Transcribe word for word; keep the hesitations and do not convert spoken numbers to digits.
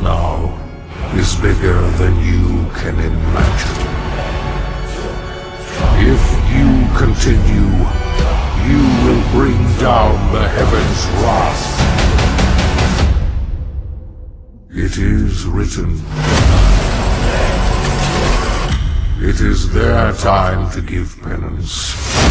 now is bigger than you can imagine. If you continue, you will bring down the heavens' wrath. It is written. It is their time to give penance.